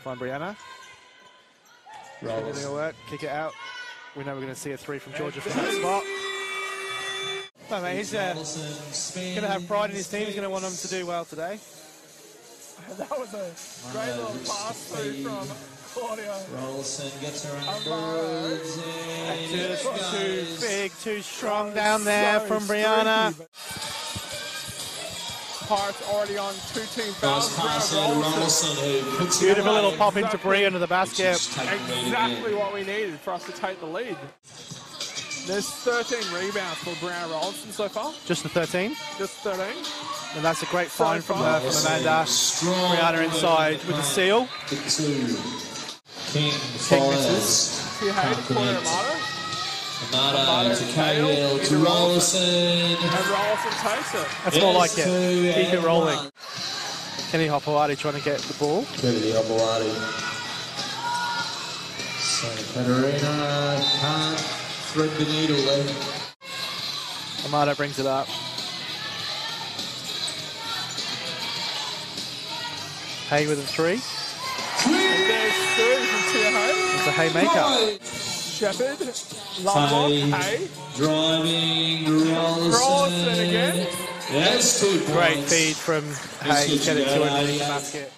Find Brianna. Everything will work. Kick it out. We know we're going to see a 3 from Georgia from that spot. Oh, mate, he's going to have pride in his team. He's going to want them to do well today. That was a great little pass through from Claudio. Rollerson gets around. Just too big, too strong down there from Brianna. Pirates already on 2-team fouls. Beautiful little pop into Brie under the basket. Exactly what we needed for us to take the lead. There's 13 rebounds for Brianna Rollerson so far. Just the 13? Just 13. And that's a great find from her, from Amanda. Brianna inside with the seal. King misses. Amada to Cahill to Rollerson. And Rollerson takes it. That's more like it. Keep it rolling. Kenny Hopewadi trying to get the ball. Kenny Hopewadi. Santa Catarina can't thread the needle there. Amada brings it up. Hay with a 3. And there's 3 from Tia Hay. It's a haymaker. Shepherd, Lovelock, Hay. Driving, Rollerson again. Yes, good. Great feed from Hay to get it to underneath the basket.